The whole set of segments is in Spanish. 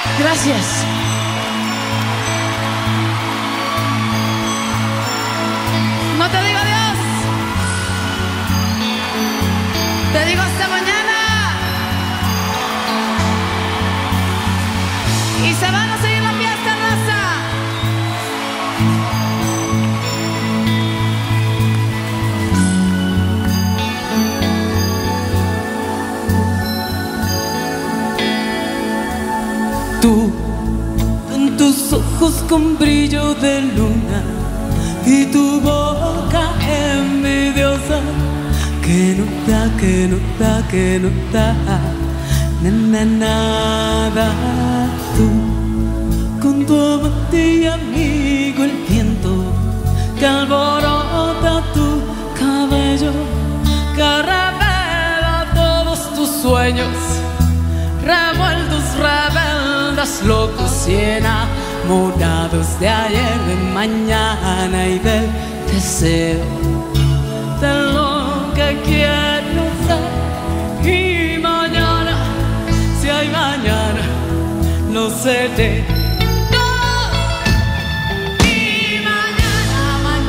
Gracias. No te digo adiós, te digo hasta mañana. Y se van a seguir la fiesta, raza. Tú, en tus ojos con brillo de luna y tu boca envidiosa, que no da, nada. Tú, con tu amante y amigo el viento, que alborota tu cabello, que revela todos tus sueños, revueltos, rebeldes, locos y enamorados de ayer, de mañana y del deseo de lo que quiero ser. Y mañana, si hay mañana, lo seré. Y mañana,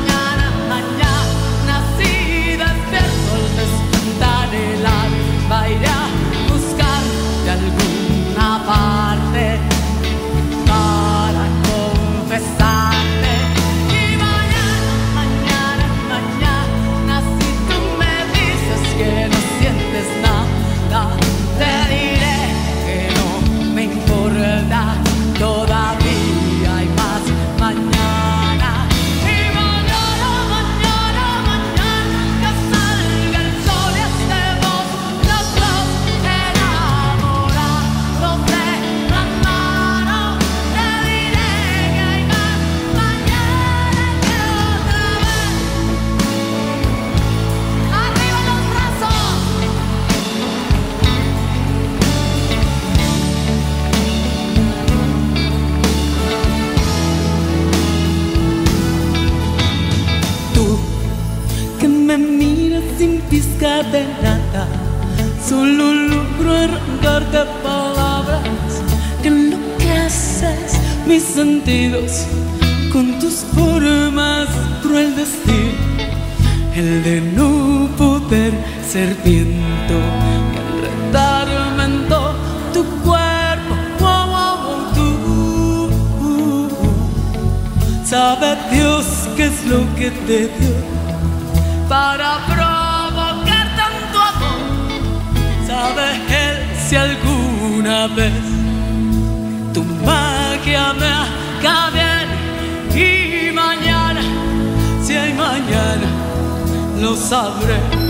si despierto al despuntar el alba, iré a buscar de alguna parte para confesarte. Y mañana, si tú me dices que no sientes nada, te diré que no me importa, todavía hay más mañana. Y mañana, que salga el sol y estemos los dos enamorados de la mano, te diré que hay más mañana que otra vez. ¡Arriba los brazos! Tú, que me miras sin pizca de nada, solo logro arrancarte palabras que enloqueces mis sentidos con tus formas, cruel destino, el de no poder ser viento, que enredarme en todo tu cuerpo. Tú, sabe Dios qué es lo que te dio para provocar tanto amor. Sabe Él si alguna vez tu magia me haga bien. Y mañana, si hay mañana, lo sabré.